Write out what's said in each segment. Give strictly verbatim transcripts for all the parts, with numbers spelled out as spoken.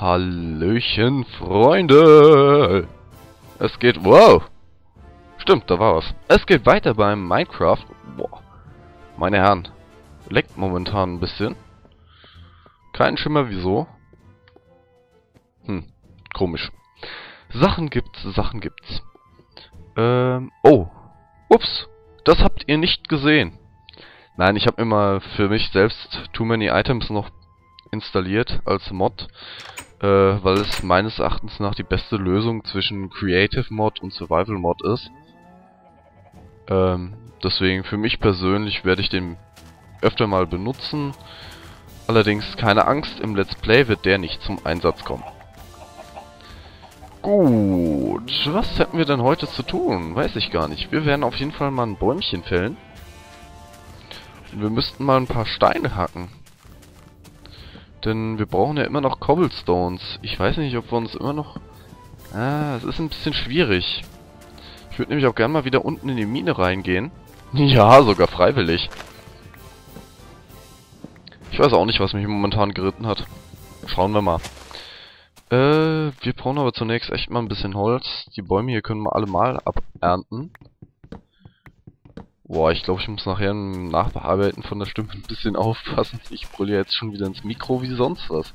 Hallöchen, Freunde! Es geht... Wow! Stimmt, da war was. Es geht weiter beim Minecraft. Boah. Meine Herren. Leckt momentan ein bisschen. Kein Schimmer wieso. Hm, komisch. Sachen gibt's, Sachen gibt's. Ähm, oh. Ups. Das habt ihr nicht gesehen. Nein, ich habe mir mal für mich selbst Too Many Items noch installiert als Mod, äh, weil es meines Erachtens nach die beste Lösung zwischen Creative Mod und Survival Mod ist. Ähm, deswegen für mich persönlich werde ich den öfter mal benutzen. Allerdings keine Angst, im Let's Play wird der nicht zum Einsatz kommen. Gut, was hätten wir denn heute zu tun? Weiß ich gar nicht. Wir werden auf jeden Fall mal ein Bäumchen fällen. Und wir müssten mal ein paar Steine hacken. Denn wir brauchen ja immer noch Cobblestones. Ich weiß nicht, ob wir uns immer noch... Ah, es ist ein bisschen schwierig. Ich würde nämlich auch gerne mal wieder unten in die Mine reingehen. Ja, sogar freiwillig. Ich weiß auch nicht, was mich momentan geritten hat. Schauen wir mal. Äh, wir brauchen aber zunächst echt mal ein bisschen Holz. Die Bäume hier können wir alle mal abernten. Boah, ich glaube, ich muss nachher im Nachbearbeiten von der Stimme ein bisschen aufpassen. Ich brülle jetzt schon wieder ins Mikro wie sonst was.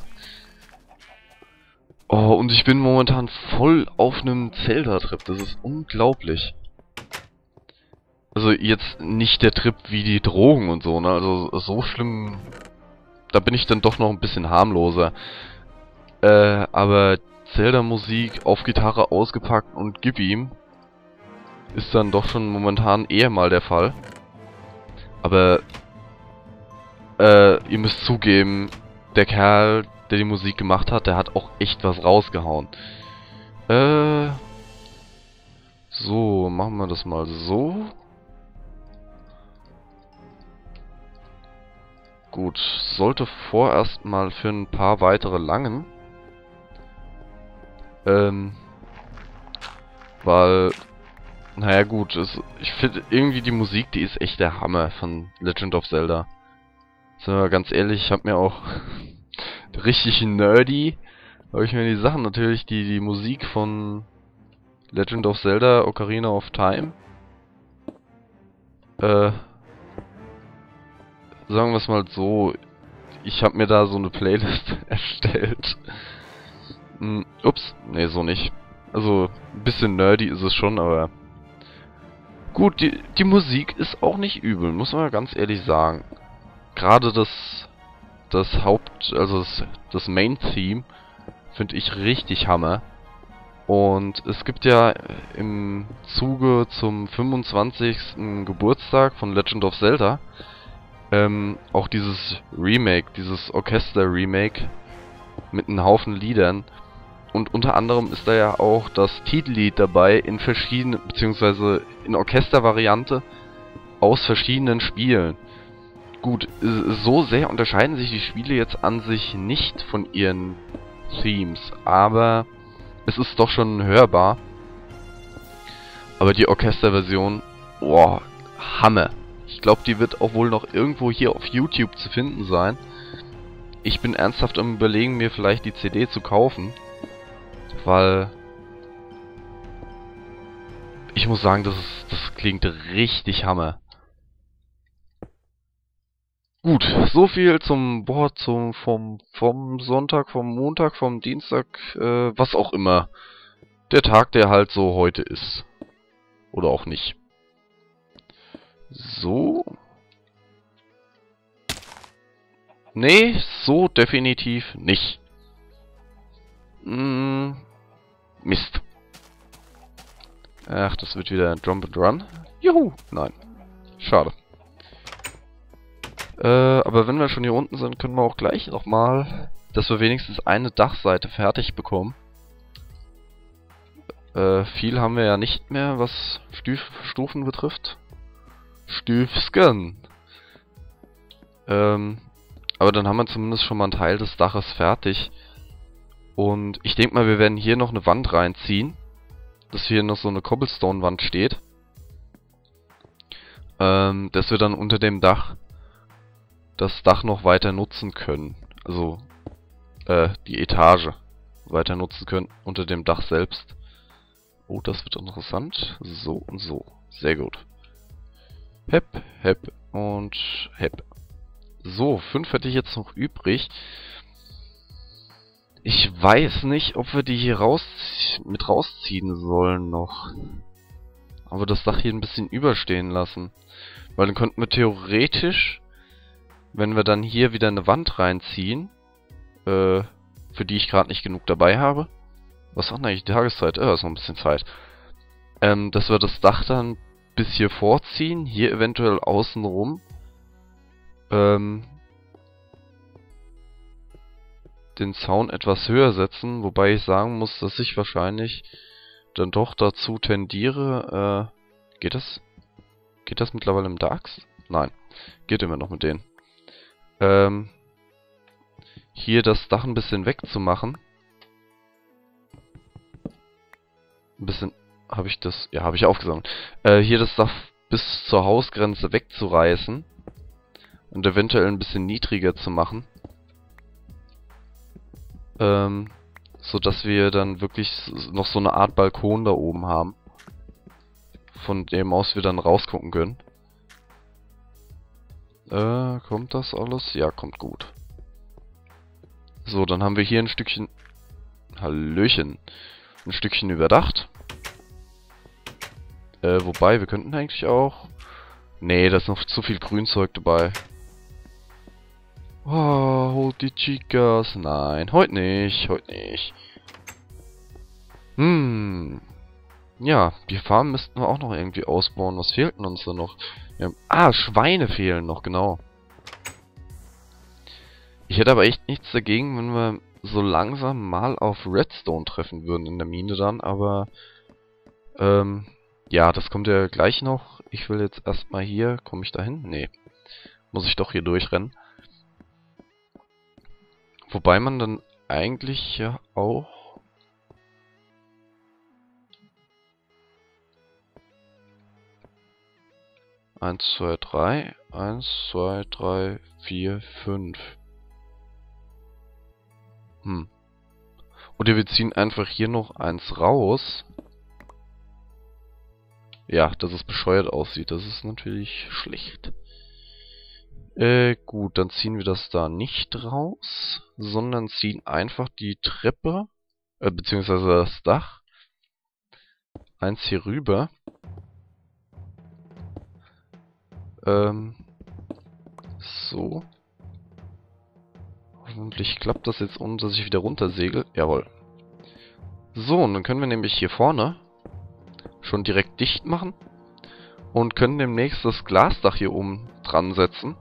Oh, und ich bin momentan voll auf einem Zelda-Trip. Das ist unglaublich. Also jetzt nicht der Trip wie die Drogen und so, ne? Also so schlimm... Da bin ich dann doch noch ein bisschen harmloser. Äh, aber Zelda-Musik auf Gitarre ausgepackt und gib ihm... ist dann doch schon momentan eher mal der Fall. Aber äh, ihr müsst zugeben, der Kerl, der die Musik gemacht hat, der hat auch echt was rausgehauen. Äh, so, machen wir das mal so. Gut, sollte vorerst mal für ein paar weitere langen. Ähm, weil... Naja gut, es, ich finde irgendwie die Musik, die ist echt der Hammer von Legend of Zelda. Sind wir ganz ehrlich, ich habe mir auch richtig nerdy, habe ich mir die Sachen natürlich, die die Musik von Legend of Zelda Ocarina of Time, äh, sagen wir es mal so, ich habe mir da so eine Playlist erstellt. Hm, ups, nee, so nicht. Also, ein bisschen nerdy ist es schon, aber... Gut, die, die Musik ist auch nicht übel, muss man ganz ehrlich sagen. Gerade das, das Haupt, also das, das Main-Theme finde ich richtig Hammer. Und es gibt ja im Zuge zum fünfundzwanzigsten Geburtstag von Legend of Zelda ähm, auch dieses Remake, dieses Orchester-Remake mit einem Haufen Liedern. Und unter anderem ist da ja auch das Titellied dabei in verschiedenen, beziehungsweise in Orchestervariante aus verschiedenen Spielen. Gut, so sehr unterscheiden sich die Spiele jetzt an sich nicht von ihren Themes, aber es ist doch schon hörbar. Aber die Orchesterversion, boah, Hammer. Ich glaube, die wird auch wohl noch irgendwo hier auf YouTube zu finden sein. Ich bin ernsthaft am Überlegen, mir vielleicht die C D zu kaufen. Weil ich muss sagen, das, ist, das klingt richtig Hammer. Gut, so viel zum Boah, zum vom vom Sonntag, vom Montag, vom Dienstag, äh, was auch immer. Der Tag, der halt so heute ist. Oder auch nicht. So. Nee, so definitiv nicht. Hm. Mist. Ach, das wird wieder Jump and Run. Juhu! Nein. Schade. Äh, aber wenn wir schon hier unten sind, können wir auch gleich nochmal, dass wir wenigstens eine Dachseite fertig bekommen. Äh, viel haben wir ja nicht mehr, was Stuf Stufen betrifft. Stufsken. Ähm, aber dann haben wir zumindest schon mal einen Teil des Daches fertig. Und ich denke mal, wir werden hier noch eine Wand reinziehen. Dass hier noch so eine Cobblestone-Wand steht. Ähm, dass wir dann unter dem Dach das Dach noch weiter nutzen können. Also, äh, die Etage. weiter nutzen können unter dem Dach selbst. Oh, das wird interessant. So und so. Sehr gut. Hep, hep und hep. So, fünf hätte ich jetzt noch übrig. Ich weiß nicht, ob wir die hier raus mit rausziehen sollen noch. Aber das Dach hier ein bisschen überstehen lassen. Weil dann könnten wir theoretisch, wenn wir dann hier wieder eine Wand reinziehen, äh, für die ich gerade nicht genug dabei habe. Was hat denn eigentlich die Tageszeit? Äh, ist noch ein bisschen Zeit. Ähm, dass wir das Dach dann bis hier vorziehen, hier eventuell außen rum. Ähm, den Zaun etwas höher setzen, wobei ich sagen muss, dass ich wahrscheinlich dann doch dazu tendiere, äh, geht das? Geht das mittlerweile im Darks? Nein, geht immer noch mit denen. Ähm, hier das Dach ein bisschen wegzumachen. Ein bisschen, habe ich das, ja, habe ich aufgesammelt. Äh, hier das Dach bis zur Hausgrenze wegzureißen und eventuell ein bisschen niedriger zu machen. Ähm, so dass wir dann wirklich noch so eine Art Balkon da oben haben, von dem aus wir dann rausgucken können. Äh, kommt das alles? Ja, kommt gut. So, dann haben wir hier ein Stückchen, Hallöchen, ein Stückchen überdacht. Äh, wobei, wir könnten eigentlich auch, nee, da ist noch zu viel Grünzeug dabei. Oh, holt die Chicas. Nein, heute nicht, heute nicht. Hm. Ja, die Farm müssten wir auch noch irgendwie ausbauen. Was fehlt denn uns da noch? Wir haben, ah, Schweine fehlen noch, genau. Ich hätte aber echt nichts dagegen, wenn wir so langsam mal auf Redstone treffen würden in der Mine dann, aber ähm, ja, das kommt ja gleich noch. Ich will jetzt erstmal hier, komme ich da hin? Nee. Muss ich doch hier durchrennen. Wobei man dann eigentlich ja auch eins, zwei, drei, eins, zwei, drei, vier, fünf. Hm. Oder wir ziehen einfach hier noch eins raus. Ja, dass es bescheuert aussieht. Das ist natürlich schlecht. Äh, gut, dann ziehen wir das da nicht raus, sondern ziehen einfach die Treppe, äh, beziehungsweise das Dach, eins hier rüber. Ähm, so. Hoffentlich klappt das jetzt, ohne dass ich wieder runtersegel. Jawohl. So, und dann können wir nämlich hier vorne schon direkt dicht machen und können demnächst das Glasdach hier oben dran setzen.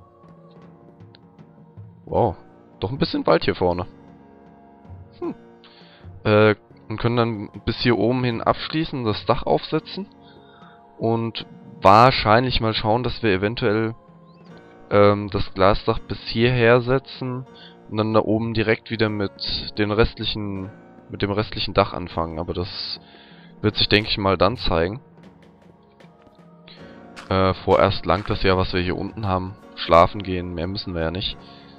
Wow, doch ein bisschen Wald hier vorne. Hm. Äh, und können dann bis hier oben hin abschließen, das Dach aufsetzen und wahrscheinlich mal schauen, dass wir eventuell ähm, das Glasdach bis hierher setzen und dann da oben direkt wieder mit den restlichen, mit dem restlichen Dach anfangen. Aber das wird sich, denke ich mal, dann zeigen. Äh, vorerst langt das ja, was wir hier unten haben. Schlafen gehen, mehr müssen wir ja nicht.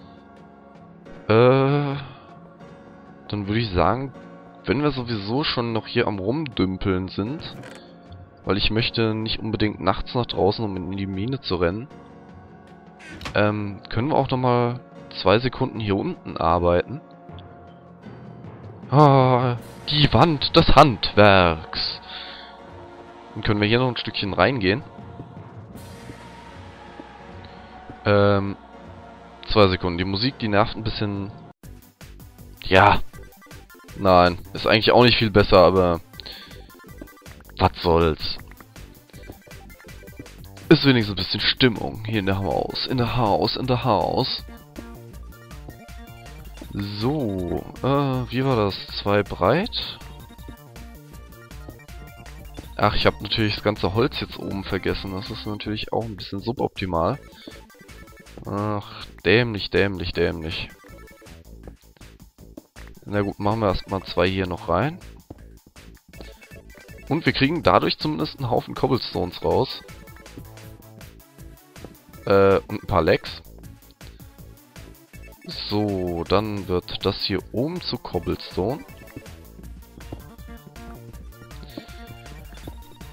Äh, dann würde ich sagen, wenn wir sowieso schon noch hier am Rumdümpeln sind, weil ich möchte nicht unbedingt nachts nach draußen, um in die Mine zu rennen, ähm, können wir auch nochmal zwei Sekunden hier unten arbeiten. Ah, die Wand des Handwerks. Dann können wir hier noch ein Stückchen reingehen. Ähm, zwei Sekunden. Die Musik, die nervt ein bisschen. Ja. Nein, ist eigentlich auch nicht viel besser, aber was soll's. Ist wenigstens ein bisschen Stimmung hier in der Haus. In der Haus, in der Haus. So, äh, wie war das? Zwei breit? Ach, ich habe natürlich das ganze Holz jetzt oben vergessen. Das ist natürlich auch ein bisschen suboptimal. Ach, dämlich, dämlich, dämlich. Na gut, machen wir erstmal zwei hier noch rein. Und wir kriegen dadurch zumindest einen Haufen Cobblestones raus. Äh, und ein paar Legs. So, dann wird das hier oben zu Cobblestone.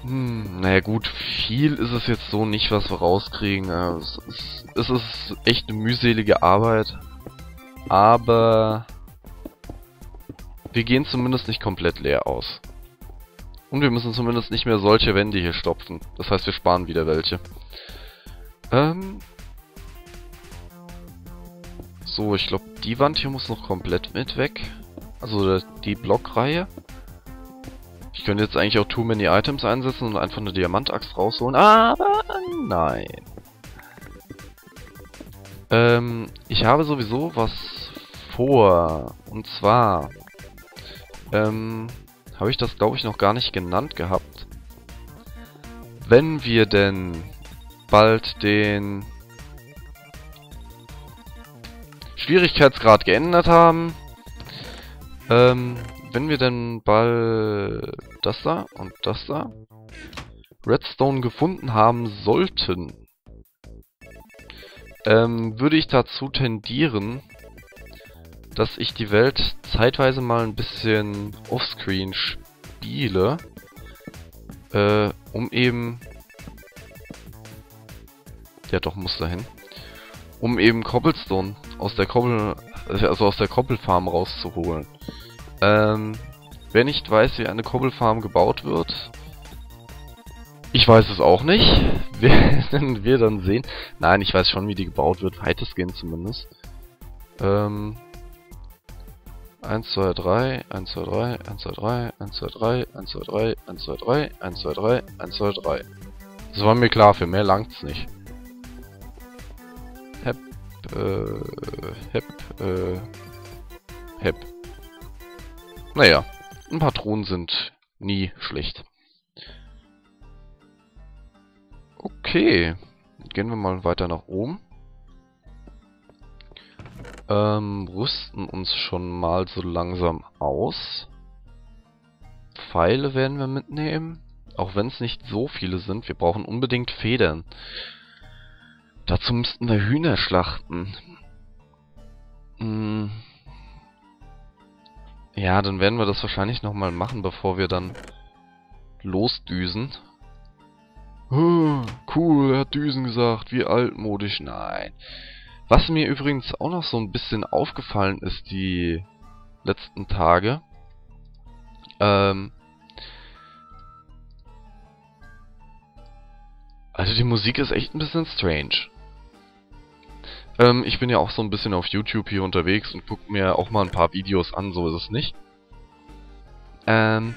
Hm, naja gut, viel ist es jetzt so nicht, was wir rauskriegen. Ja, Es ist, es ist echt eine mühselige Arbeit. Aber wir gehen zumindest nicht komplett leer aus. Und wir müssen zumindest nicht mehr solche Wände hier stopfen. Das heißt, wir sparen wieder welche. Ähm... So, ich glaube, die Wand hier muss noch komplett mit weg. Also die Blockreihe. Ich könnte jetzt eigentlich auch Too Many Items einsetzen und einfach eine Diamantaxt rausholen. Aber nein. Ähm, ich habe sowieso was vor. Und zwar... Ähm, habe ich das, glaube ich, noch gar nicht genannt gehabt. Wenn wir denn bald den Schwierigkeitsgrad geändert haben, ähm, wenn wir denn bald das da und das da Redstone gefunden haben sollten, ähm, würde ich dazu tendieren, dass ich die Welt zeitweise mal ein bisschen offscreen spiele, äh, um eben... Ja doch, muss dahin. Um eben Cobblestone aus der Kobbel... also aus der Kobbelfarm rauszuholen. Ähm, wer nicht weiß, wie eine Kobbelfarm gebaut wird... Ich weiß es auch nicht. Werden wir dann sehen. Nein, ich weiß schon, wie die gebaut wird, weitestgehend zumindest. Ähm... eins, zwei, drei, eins, zwei, drei, eins, zwei, drei, eins, zwei, drei, eins, zwei, drei, eins, zwei, drei, eins, zwei, drei, eins, zwei, drei. Das war mir klar, für mehr langt's nicht. Hep, äh, hep, äh, hep. Naja, ein paar Truhen sind nie schlecht. Okay, gehen wir mal weiter nach oben. Ähm, rüsten uns schon mal so langsam aus. Pfeile werden wir mitnehmen. Auch wenn es nicht so viele sind. Wir brauchen unbedingt Federn. Dazu müssten wir Hühner schlachten. Hm. Ja, dann werden wir das wahrscheinlich nochmal machen, bevor wir dann losdüsen. Oh, cool, er hat Düsen gesagt. Wie altmodisch. Nein. Was mir übrigens auch noch so ein bisschen aufgefallen ist die letzten Tage, ähm, also die Musik ist echt ein bisschen strange. Ähm, ich bin ja auch so ein bisschen auf YouTube hier unterwegs und gucke mir auch mal ein paar Videos an, so ist es nicht. Ähm,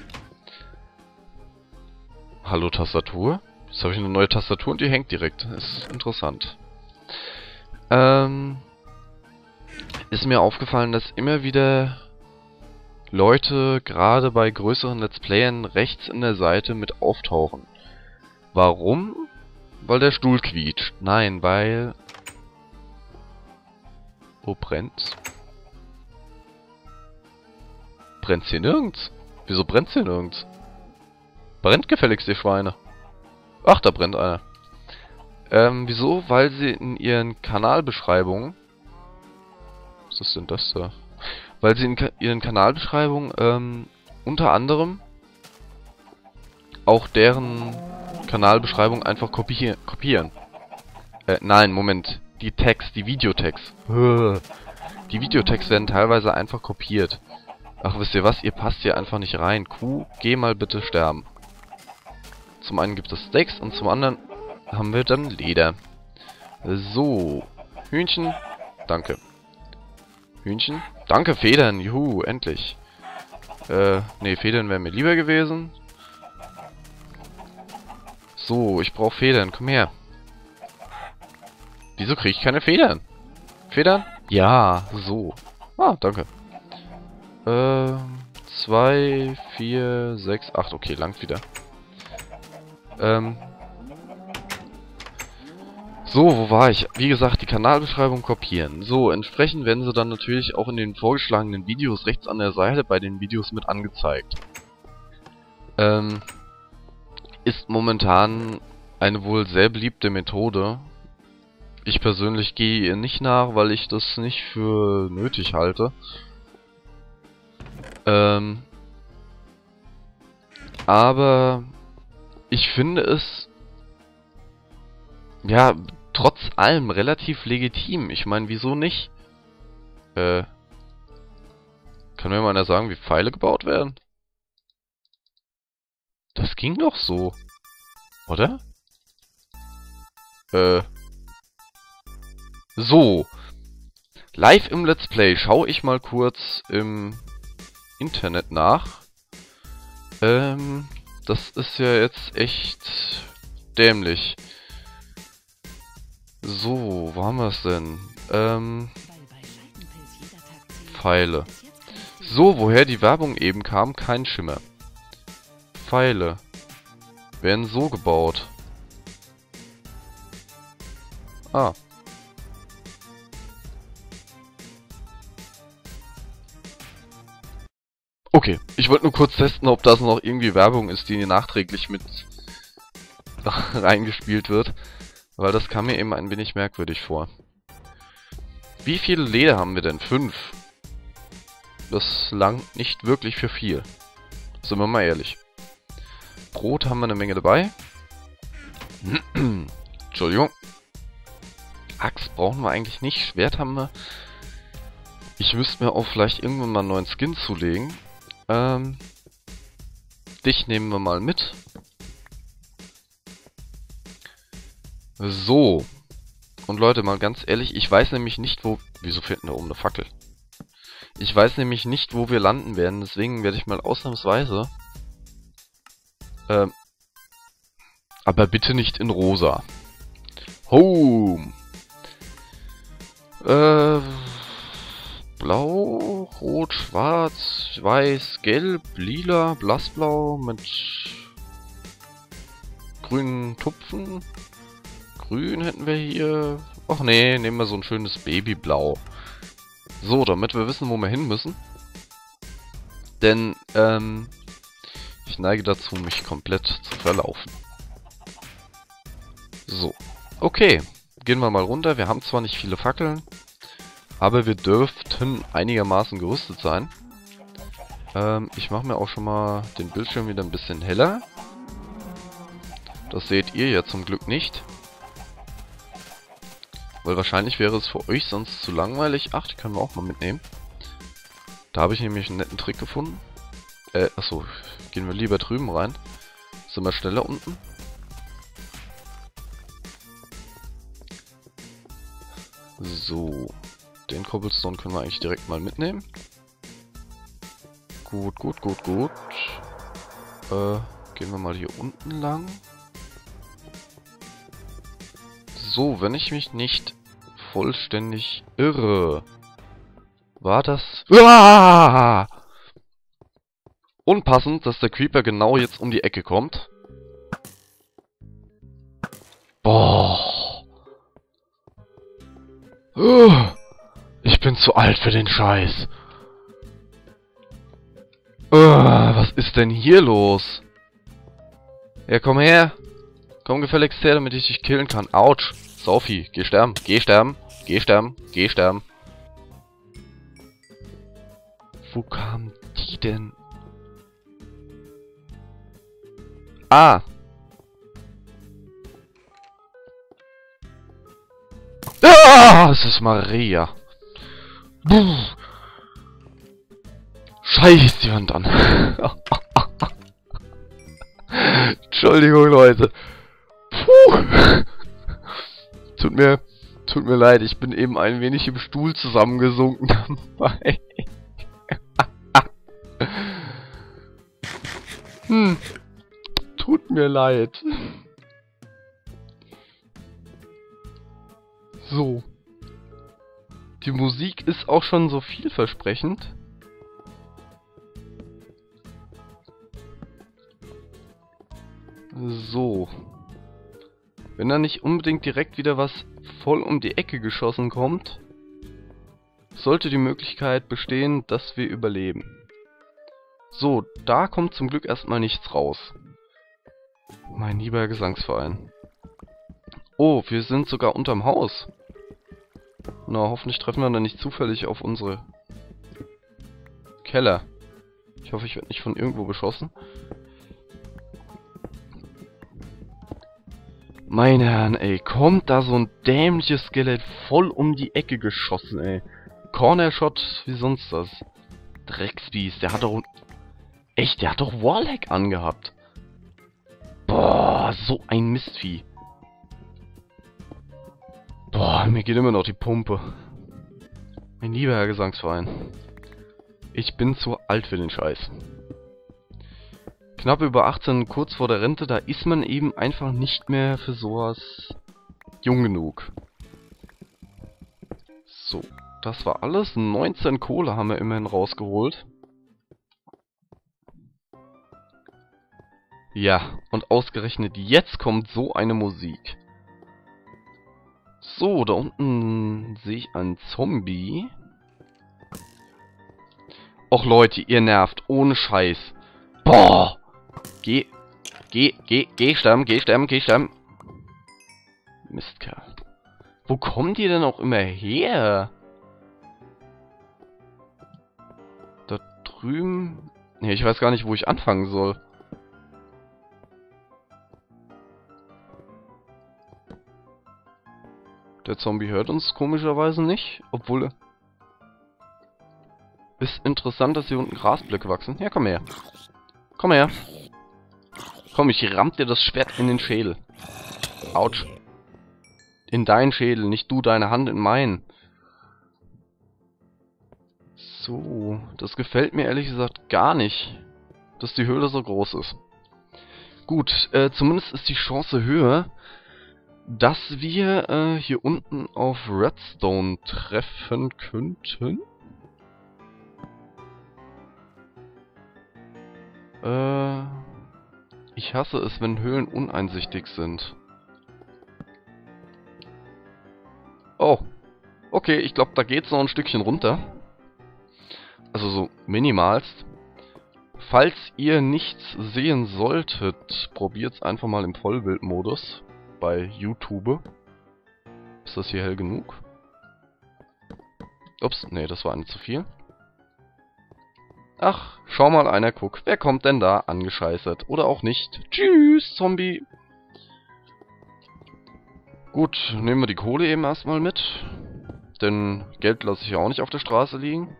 hallo Tastatur? Jetzt habe ich eine neue Tastatur und die hängt direkt. Ist interessant. Ähm, ist mir aufgefallen, dass immer wieder Leute, gerade bei größeren Let's Playern, rechts in der Seite mit auftauchen. Warum? Weil der Stuhl quietscht. Nein, weil... Wo brennt's? Brennt's hier nirgends? Wieso brennt's hier nirgends? Brennt gefälligst, ihr Schweine. Ach, da brennt einer. Ähm, wieso? Weil sie in ihren Kanalbeschreibungen... Was ist denn das da? Weil sie in ka ihren Kanalbeschreibungen, ähm, unter anderem auch deren Kanalbeschreibung einfach kopier kopieren. Äh, nein, Moment. Die Tags, die Videotags. Die Videotags werden teilweise einfach kopiert. Ach, wisst ihr was? Ihr passt hier einfach nicht rein. Kuh, geh mal bitte sterben. Zum einen gibt es Steaks und zum anderen haben wir dann Leder. So. Hühnchen. Danke. Hühnchen. Danke, Federn. Juhu, endlich. Äh, nee, Federn wären mir lieber gewesen. So, ich brauche Federn. Komm her. Wieso kriege ich keine Federn? Federn? Ja, so. Ah, danke. Ähm, zwei, vier, sechs, acht. Okay, langt wieder. Ähm. So, wo war ich? Wie gesagt, die Kanalbeschreibung kopieren. So, entsprechend werden sie dann natürlich auch in den vorgeschlagenen Videos rechts an der Seite bei den Videos mit angezeigt. Ähm, ist momentan eine wohl sehr beliebte Methode. Ich persönlich gehe ihr nicht nach, weil ich das nicht für nötig halte. Ähm, aber ich finde es ja trotz allem relativ legitim. Ich meine, wieso nicht? Äh, kann mir mal einer sagen, wie Pfeile gebaut werden? Das ging doch so, oder? Äh, so. Live im Let's Play schaue ich mal kurz im Internet nach. Ähm, das ist ja jetzt echt dämlich. So, wo haben wir es denn? Ähm, Pfeile. So, woher die Werbung eben kam, kein Schimmer. Pfeile werden so gebaut. Ah. Okay, ich wollte nur kurz testen, ob das noch irgendwie Werbung ist, die nachträglich mit reingespielt wird. Weil das kam mir eben ein wenig merkwürdig vor. Wie viele Leder haben wir denn? Fünf. Das langt nicht wirklich für viel. Sind wir mal ehrlich. Brot haben wir eine Menge dabei. Entschuldigung. Axt brauchen wir eigentlich nicht. Schwert haben wir. Ich müsste mir auch vielleicht irgendwann mal einen neuen Skin zulegen. Ähm, dich nehmen wir mal mit. So. Und Leute, mal ganz ehrlich, ich weiß nämlich nicht, wo... Wieso fehlt denn da oben eine Fackel? Ich weiß nämlich nicht, wo wir landen werden, deswegen werde ich mal ausnahmsweise... Ähm, aber bitte nicht in rosa. Home. Äh... Blau, Rot, Schwarz, Weiß, Gelb, Lila, Blassblau mit grünen Tupfen. Grün hätten wir hier. Ach nee, nehmen wir so ein schönes Babyblau. So, damit wir wissen, wo wir hin müssen. Denn, ähm, ich neige dazu, mich komplett zu verlaufen. So, okay. Gehen wir mal runter. Wir haben zwar nicht viele Fackeln, aber wir dürften einigermaßen gerüstet sein. Ähm, ich mache mir auch schon mal den Bildschirm wieder ein bisschen heller. Das seht ihr ja zum Glück nicht. Weil wahrscheinlich wäre es für euch sonst zu langweilig. Ach, die können wir auch mal mitnehmen. Da habe ich nämlich einen netten Trick gefunden. Äh, achso, gehen wir lieber drüben rein. Sind wir schneller unten. So. Den Cobblestone können wir eigentlich direkt mal mitnehmen. Gut, gut, gut, gut. Äh, gehen wir mal hier unten lang. So, wenn ich mich nicht vollständig irre, war das... Uah! Unpassend, dass der Creeper genau jetzt um die Ecke kommt. Boah. Uh. Ich bin zu alt für den Scheiß. Uh, was ist denn hier los? Ja, komm her. Komm gefälligst her, damit ich dich killen kann. Autsch. Sophie, geh sterben. Geh sterben. Geh sterben. Geh sterben. Wo kamen die denn? Ah. Ah, es ist Maria. Puh. Scheiß die Wand an. Entschuldigung, Leute. Puh. Tut mir, tut mir leid, ich bin eben ein wenig im Stuhl zusammengesunken dabei. Hm. Tut mir leid. So. Die Musik ist auch schon so vielversprechend. So. Wenn da nicht unbedingt direkt wieder was voll um die Ecke geschossen kommt, sollte die Möglichkeit bestehen, dass wir überleben. So, da kommt zum Glück erstmal nichts raus. Mein lieber Gesangsverein. Oh, wir sind sogar unterm Haus. Na, hoffentlich treffen wir dann nicht zufällig auf unsere Keller. Ich hoffe, ich werde nicht von irgendwo beschossen. Meine Herren, ey, kommt da so ein dämliches Skelett voll um die Ecke geschossen, ey. Cornershot wie sonst was. Drecksbiest, der hat doch... Echt, der hat doch Warlag angehabt. Boah, so ein Mistvieh. Boah, mir geht immer noch die Pumpe. Mein lieber Herr Gesangsverein. Ich bin zu alt für den Scheiß. Knapp über achtzehn, kurz vor der Rente, da ist man eben einfach nicht mehr für sowas jung genug. So, das war alles. neunzehn Kohle haben wir immerhin rausgeholt. Ja, und ausgerechnet jetzt kommt so eine Musik. So, da unten sehe ich einen Zombie. Och Leute, ihr nervt. Ohne Scheiß. Boah! Geh, geh, geh, geh sterben, geh sterben, geh sterben. Mistkerl. Wo kommen die denn auch immer her? Da drüben... Nee, ich weiß gar nicht, wo ich anfangen soll. Der Zombie hört uns komischerweise nicht, obwohl... Ist interessant, dass hier unten Grasblöcke wachsen. Ja, komm her. Komm her. Komm, ich ramm dir das Schwert in den Schädel. Autsch. In deinen Schädel, nicht du deine Hand in meinen. So, das gefällt mir ehrlich gesagt gar nicht, dass die Höhle so groß ist. Gut, äh, zumindest ist die Chance höher, dass wir äh, hier unten auf Redstone treffen könnten. Äh, ich hasse es, wenn Höhlen uneinsichtig sind. Oh, okay, ich glaube, da geht's noch ein Stückchen runter. Also so minimalst. Falls ihr nichts sehen solltet, probiert's einfach mal im Vollbildmodus bei YouTube. Ist das hier hell genug? Ups, nee, das war eine zu viel. Ach, schau mal einer, guck. Wer kommt denn da angescheißert? Oder auch nicht. Tschüss, Zombie. Gut, nehmen wir die Kohle eben erstmal mit. Denn Geld lasse ich ja auch nicht auf der Straße liegen.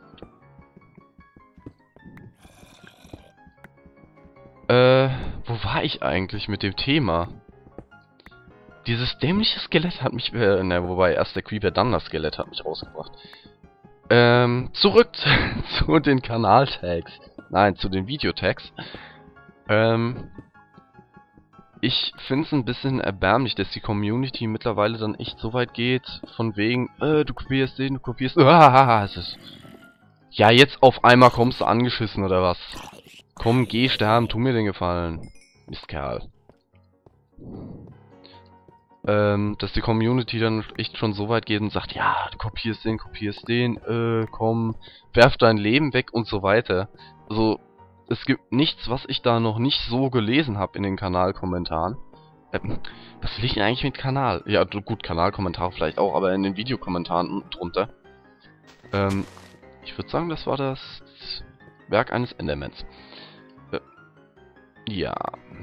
Äh, wo war ich eigentlich mit dem Thema? Dieses dämliche Skelett hat mich... Äh, ne, wobei erst der Creeper, dann das Skelett hat mich rausgebracht. Ähm, zurück zu den Kanaltags. Nein, zu den Videotags. Ähm, ich finde es ein bisschen erbärmlich, dass die Community mittlerweile dann echt so weit geht, von wegen, äh, du kopierst den, du kopierst... Ah, es ist... Ja, jetzt auf einmal kommst du angeschissen, oder was? Komm, geh sterben, tu mir den Gefallen. Mistkerl. Ähm, dass die Community dann echt schon so weit geht und sagt, ja, du kopierst den, kopierst den, äh, komm, werf dein Leben weg und so weiter. Also, es gibt nichts, was ich da noch nicht so gelesen habe in den Kanalkommentaren. Ähm, was will ich denn eigentlich mit Kanal? Ja, gut, Kanalkommentar vielleicht auch, aber in den Videokommentaren drunter. Ähm, ich würde sagen, das war das Werk eines Endermans. Äh, ja.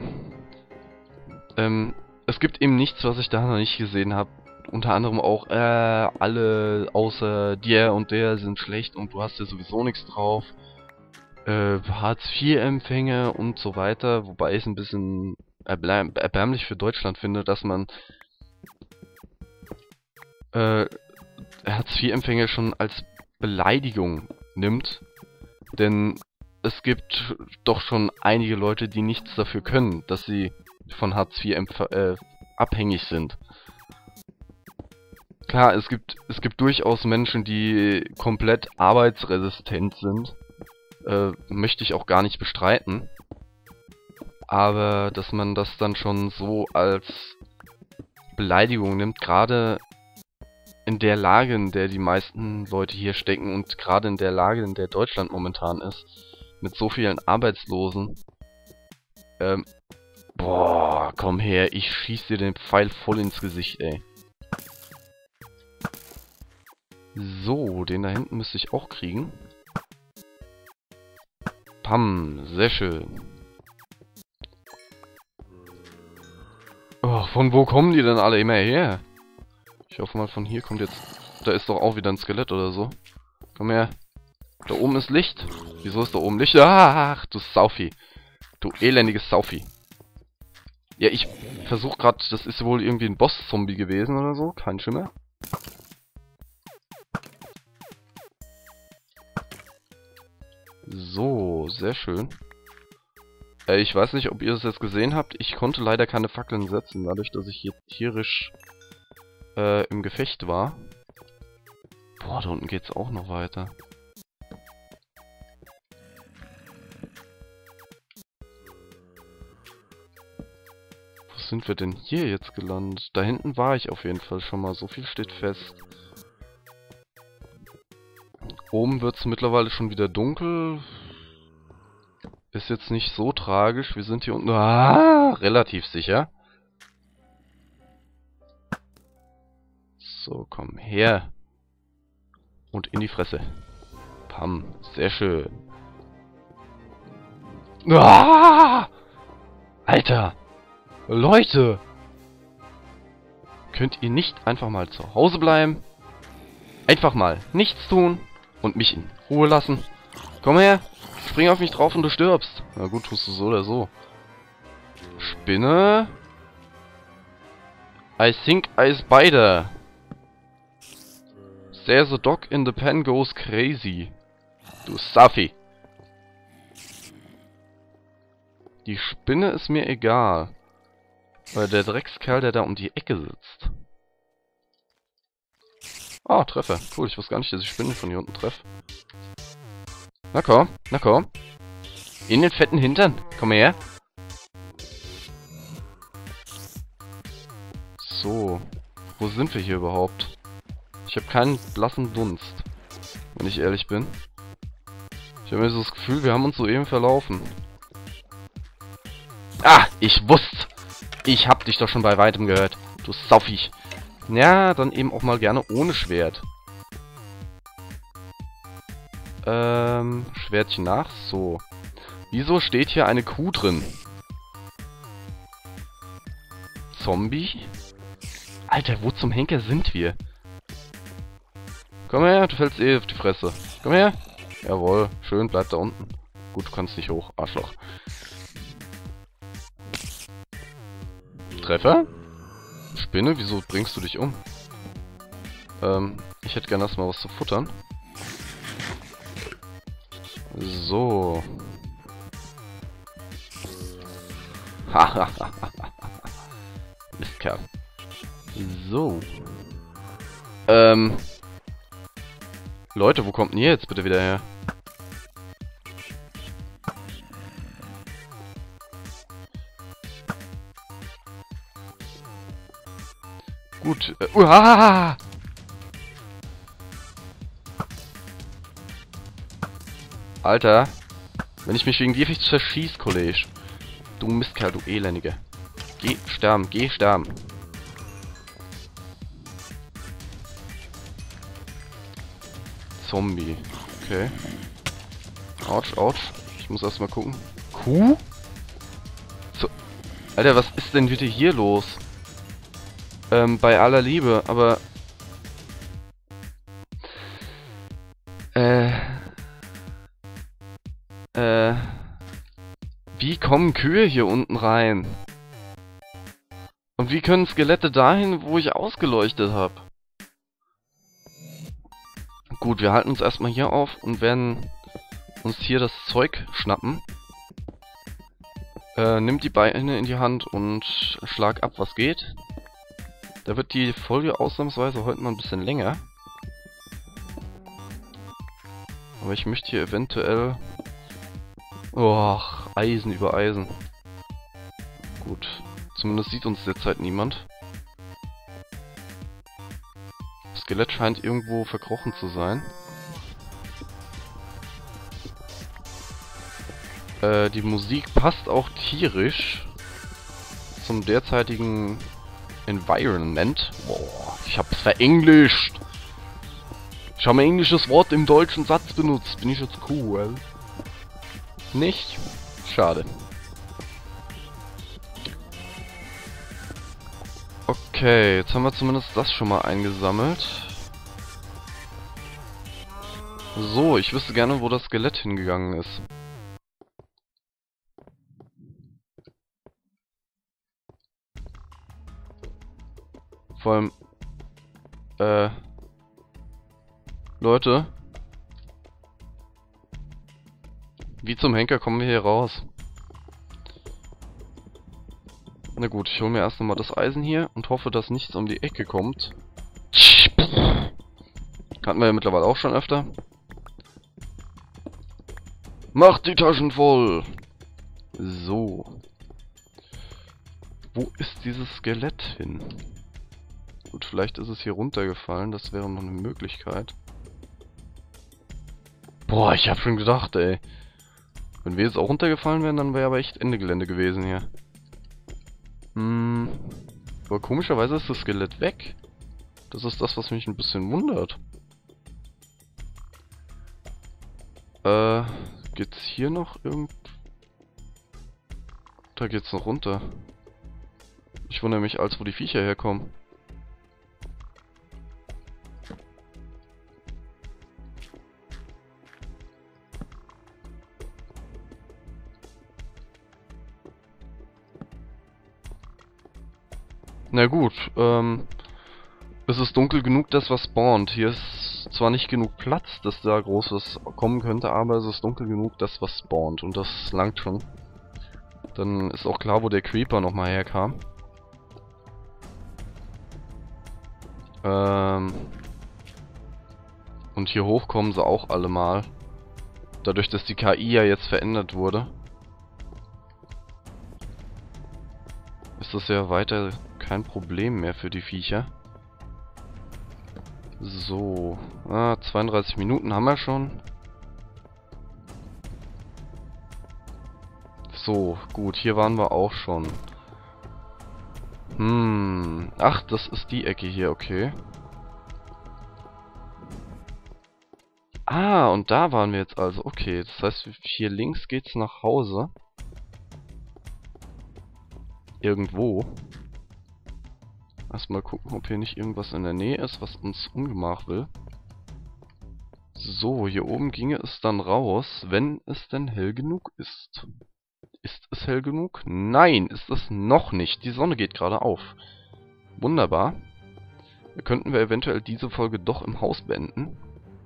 Ähm, es gibt eben nichts, was ich da noch nicht gesehen habe. Unter anderem auch, äh, alle außer dir und der sind schlecht und du hast ja sowieso nichts drauf. Äh, Hartz vier Empfänger und so weiter. Wobei ich es ein bisschen erbärmlich für Deutschland finde, dass man äh, Hartz vier Empfänger schon als Beleidigung nimmt. Denn es gibt doch schon einige Leute, die nichts dafür können, dass sie von Hartz vier äh, abhängig sind. Klar, es gibt es gibt durchaus Menschen, die komplett arbeitsresistent sind. Äh, möchte ich auch gar nicht bestreiten. Aber dass man das dann schon so als Beleidigung nimmt, gerade in der Lage, in der die meisten Leute hier stecken und gerade in der Lage, in der Deutschland momentan ist, mit so vielen Arbeitslosen, ähm, boah, komm her, ich schieß dir den Pfeil voll ins Gesicht, ey. So, den da hinten müsste ich auch kriegen. Pam, sehr schön. Oh, Oh, von wo kommen die denn alle immer her? Ich hoffe mal, von hier kommt jetzt... Da ist doch auch wieder ein Skelett oder so. Komm her. Da oben ist Licht. Wieso ist da oben Licht? Ach, du Saufi. Du elendiges Saufi. Ja, ich versuche gerade... Das ist wohl irgendwie ein Boss-Zombie gewesen oder so. Kein Schimmer. So, sehr schön. Äh, ich weiß nicht, ob ihr es jetzt gesehen habt. Ich konnte leider keine Fackeln setzen, dadurch, dass ich hier tierisch äh, im Gefecht war. Boah, da unten geht's auch noch weiter. Wo sind wir denn hier jetzt gelandet? Da hinten war ich auf jeden Fall schon mal. So viel steht fest. Oben wird es mittlerweile schon wieder dunkel. Ist jetzt nicht so tragisch. Wir sind hier unten ah, relativ sicher. So, komm her. Und in die Fresse. Pam. Sehr schön. Ah! Alter. Leute. Könnt ihr nicht einfach mal zu Hause bleiben? Einfach mal nichts tun. Und mich in Ruhe lassen. Komm her. Spring auf mich drauf und du stirbst. Na gut, tust du so oder so. Spinne. I think I spider. There's a dog in the pen goes crazy. Du Safi. Die Spinne ist mir egal. Weil der Dreckskerl, der da um die Ecke sitzt. Ah, Treffer. Cool, ich wusste gar nicht, dass ich Spinnen von hier unten treffe. Na komm, na komm. In den fetten Hintern. Komm her. So. Wo sind wir hier überhaupt? Ich habe keinen blassen Dunst. Wenn ich ehrlich bin. Ich habe mir so das Gefühl, wir haben uns soeben verlaufen. Ah, ich wusste. Ich hab dich doch schon bei weitem gehört. Du Saufiech. Ja, dann eben auch mal gerne ohne Schwert. Ähm, Schwertchen nach. So. Wieso steht hier eine Kuh drin? Zombie? Alter, wo zum Henker sind wir? Komm her, du fällst eh auf die Fresse. Komm her. Jawohl, schön, bleib da unten. Gut, du kannst nicht hoch, Arschloch. Treffer? Spinne, wieso bringst du dich um? Ähm, ich hätte gerne erstmal was zu futtern. So. Hahaha. Mistkerl. So. Ähm. Leute, wo kommt denn ihr jetzt bitte wieder her? Gut. Äh, uah! Alter. Wenn ich mich wegen dir verschieß, Kollege. Du Mistkerl, du Elendige. Geh sterben, geh sterben. Zombie. Okay. Autsch, autsch. Ich muss erstmal gucken. Kuh? So. Alter, was ist denn bitte hier los? Ähm, bei aller Liebe, aber... Äh... Äh... Wie kommen Kühe hier unten rein? Und wie können Skelette dahin, wo ich ausgeleuchtet habe? Gut, wir halten uns erstmal hier auf und werden uns hier das Zeug schnappen. Äh, nimm die Beine in die Hand und schlag ab, was geht. Da wird die Folge ausnahmsweise heute mal ein bisschen länger. Aber ich möchte hier eventuell... Och, Eisen über Eisen. Gut, zumindest sieht uns derzeit niemand. Das Skelett scheint irgendwo verkrochen zu sein. Äh, die Musik passt auch tierisch zum derzeitigen Environment. Boah, ich hab's verenglischt. Ich habe ein englisches Wort im deutschen Satz benutzt. Bin ich jetzt cool? Nicht? Schade. Okay, jetzt haben wir zumindest das schon mal eingesammelt. So, ich wüsste gerne, wo das Skelett hingegangen ist. Vor allem... Äh... Leute... Wie zum Henker kommen wir hier raus? Na gut, ich hole mir erst nochmal das Eisen hier und hoffe, dass nichts um die Ecke kommt. Hatten wir ja mittlerweile auch schon öfter. Macht die Taschen voll! So. Wo ist dieses Skelett hin? Gut, vielleicht ist es hier runtergefallen. Das wäre noch eine Möglichkeit. Boah, ich hab schon gedacht, ey. Wenn wir jetzt auch runtergefallen wären, dann wäre aber echt Ende Gelände gewesen hier. Hm. Aber komischerweise ist das Skelett weg. Das ist das, was mich ein bisschen wundert. Äh, geht's hier noch irgend... Da geht's noch runter. Ich wundere mich, als wo die Viecher herkommen. Na gut, ähm... es ist dunkel genug, dass was spawnt. Hier ist zwar nicht genug Platz, dass da groß was kommen könnte, aber es ist dunkel genug, dass was spawnt. Und das langt schon. Dann ist auch klar, wo der Creeper nochmal herkam. Ähm... Und hier hoch kommen sie auch alle mal. Dadurch, dass die K I ja jetzt verändert wurde. Ist das ja weiter kein Problem mehr für die Viecher. So. Ah, zweiunddreißig Minuten haben wir schon. So, gut, hier waren wir auch schon. Hm. Ach, das ist die Ecke hier, okay. Ah, und da waren wir jetzt also. Okay, das heißt, hier links geht's nach Hause. Irgendwo. Erstmal gucken, ob hier nicht irgendwas in der Nähe ist, was uns Ungemach will. So, hier oben ginge es dann raus, wenn es denn hell genug ist. Ist es hell genug? Nein, ist es noch nicht. Die Sonne geht gerade auf. Wunderbar. Könnten wir eventuell diese Folge doch im Haus beenden.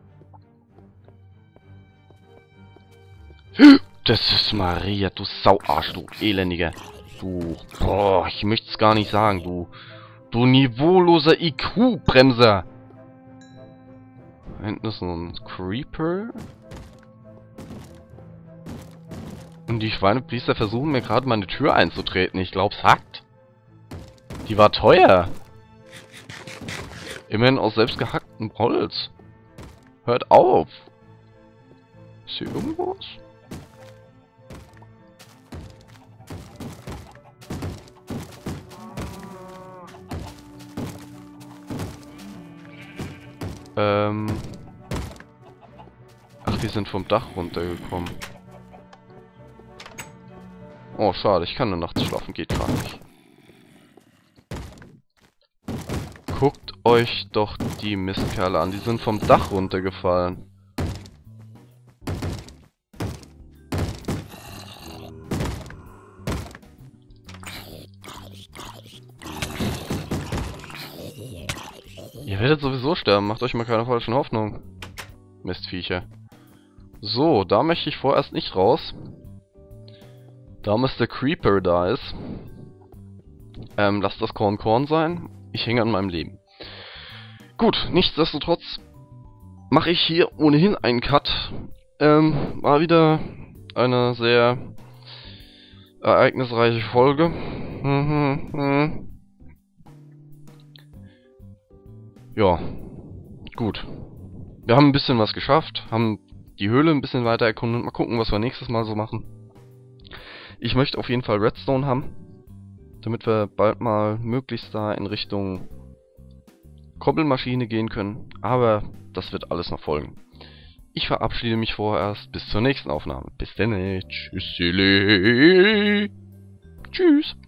Das ist Maria, du Sauarsch, du Elendiger. Du, boah, ich möchte es gar nicht sagen, du... Du niveauloser I Q-Bremser! Da hinten ist so ein Creeper. Und die Schweinepriester versuchen mir gerade meine Tür einzutreten. Ich glaub's hackt. Die war teuer. Immerhin aus selbstgehacktem Holz. Hört auf. Ist hier irgendwas? Ähm. Ach, die sind vom Dach runtergekommen. Oh, schade, ich kann nur nachts schlafen, geht gar nicht. Guckt euch doch die Mistkerle an, die sind vom Dach runtergefallen. Ihr werdet sowieso sterben, macht euch mal keine falschen Hoffnungen. Mistviecher. So, da möchte ich vorerst nicht raus. Da Mister Creeper da ist. Ähm, lasst das Korn Korn sein. Ich hänge an meinem Leben. Gut, nichtsdestotrotz mache ich hier ohnehin einen Cut. Ähm, war wieder eine sehr ereignisreiche Folge. Mhm, mhm. Ja, gut. Wir haben ein bisschen was geschafft, haben die Höhle ein bisschen weiter erkundet. Mal gucken, was wir nächstes Mal so machen. Ich möchte auf jeden Fall Redstone haben, damit wir bald mal möglichst da in Richtung Koppelmaschine gehen können. Aber das wird alles noch folgen. Ich verabschiede mich vorerst. Bis zur nächsten Aufnahme. Bis dann. Tschüss. Tschüss.